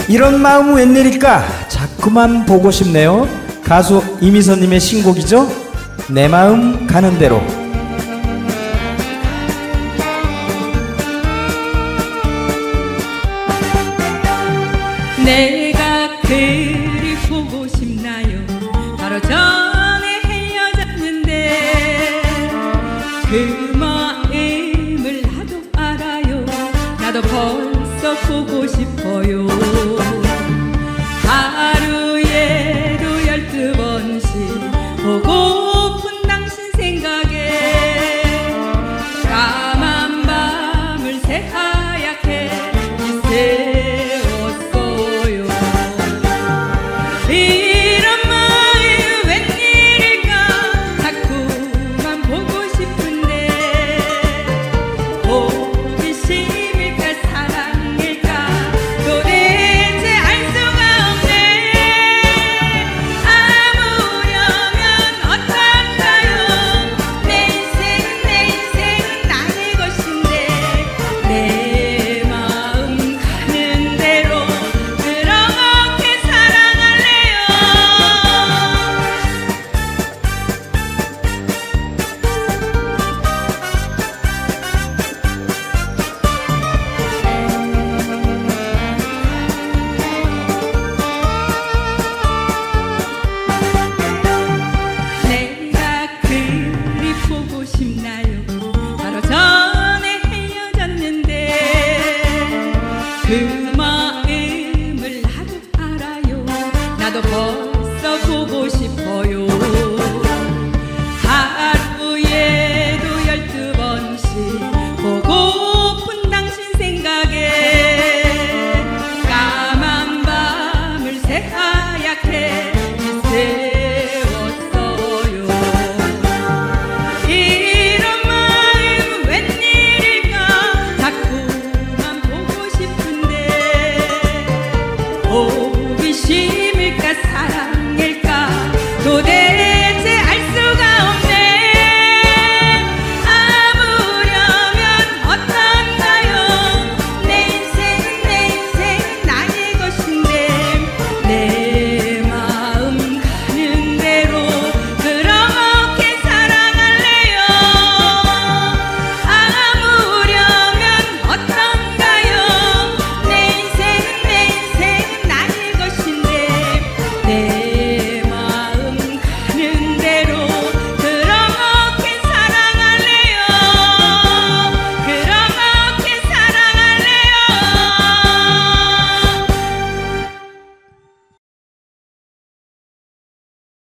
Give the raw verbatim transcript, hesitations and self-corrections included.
이런 마음은 웬일일까? 자꾸만 보고 싶네요. 가수 이미선님의 신곡이죠? 내 마음 가는 대로. 내가 그리 보고 싶나요? 바로 전에 헤어졌는데 그 마음을 나도 알아요. 나도 벌써 보고 싶어요. 하루에도 열두 번씩 보고픈 당신 생각에 까만 밤을 새하